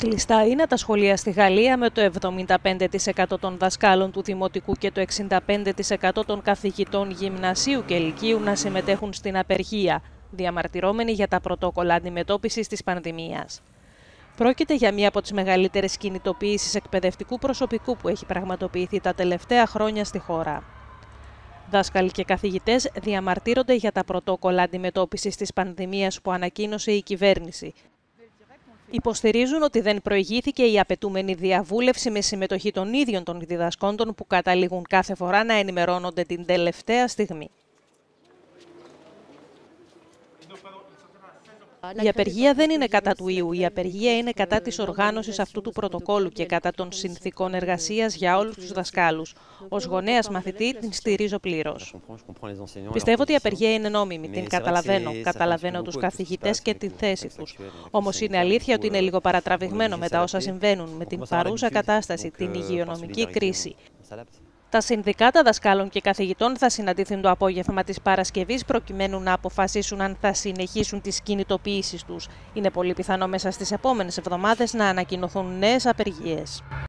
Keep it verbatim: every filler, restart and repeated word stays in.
Κλειστά είναι τα σχολεία στη Γαλλία, με το εβδομήντα πέντε τοις εκατό των δασκάλων του Δημοτικού και το εξήντα πέντε τοις εκατό των καθηγητών γυμνασίου και λυκείου να συμμετέχουν στην απεργία, διαμαρτυρώμενοι για τα πρωτόκολλα αντιμετώπισης της πανδημίας. Πρόκειται για μία από τις μεγαλύτερες κινητοποιήσεις εκπαιδευτικού προσωπικού που έχει πραγματοποιηθεί τα τελευταία χρόνια στη χώρα. Δάσκαλοι και καθηγητές διαμαρτύρονται για τα πρωτόκολλα αντιμετώπισης της πανδημίας που ανακοίνωσε η κυβέρνηση. Υποστηρίζουν ότι δεν προηγήθηκε η απαιτούμενη διαβούλευση με συμμετοχή των ίδιων των διδασκόντων που καταλήγουν κάθε φορά να ενημερώνονται την τελευταία στιγμή. Η απεργία δεν είναι κατά του ιού, η απεργία είναι κατά της οργάνωσης αυτού του πρωτοκόλου και κατά των συνθήκων εργασίας για όλους τους δασκάλους. Ως γονέας μαθητή την στηρίζω πλήρως. Πιστεύω ότι η απεργία είναι νόμιμη, την καταλαβαίνω. Καταλαβαίνω τους καθηγητές και τη θέση τους. Όμως είναι αλήθεια ότι είναι λίγο παρατραβηγμένο με τα όσα συμβαίνουν, με την παρούσα κατάσταση, την υγειονομική κρίση. Τα συνδικάτα δασκάλων και καθηγητών θα συναντηθούν το απόγευμα της Παρασκευής προκειμένου να αποφασίσουν αν θα συνεχίσουν τις κινητοποιήσεις τους. Είναι πολύ πιθανό μέσα στις επόμενες εβδομάδες να ανακοινωθούν νέες απεργίες.